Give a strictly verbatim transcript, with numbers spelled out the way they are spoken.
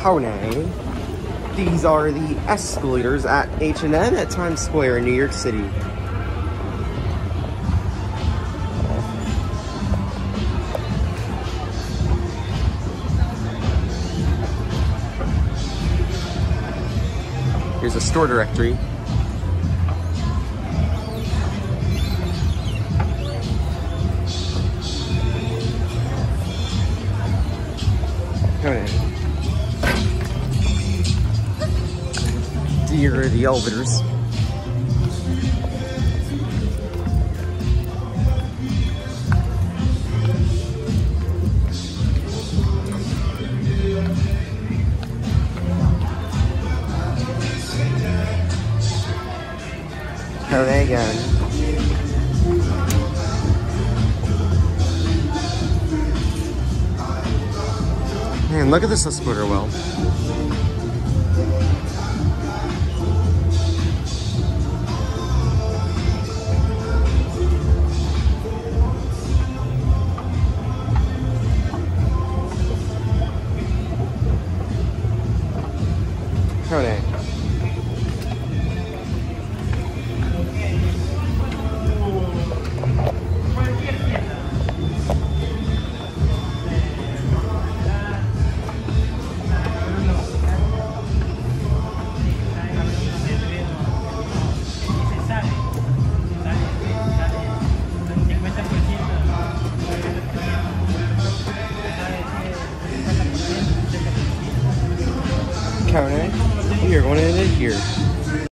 Kone. These are the escalators at H and M at Times Square in New York City. Here's a store directory. Okay. Here are the elevators. Kone again. Man, look at this escalator well.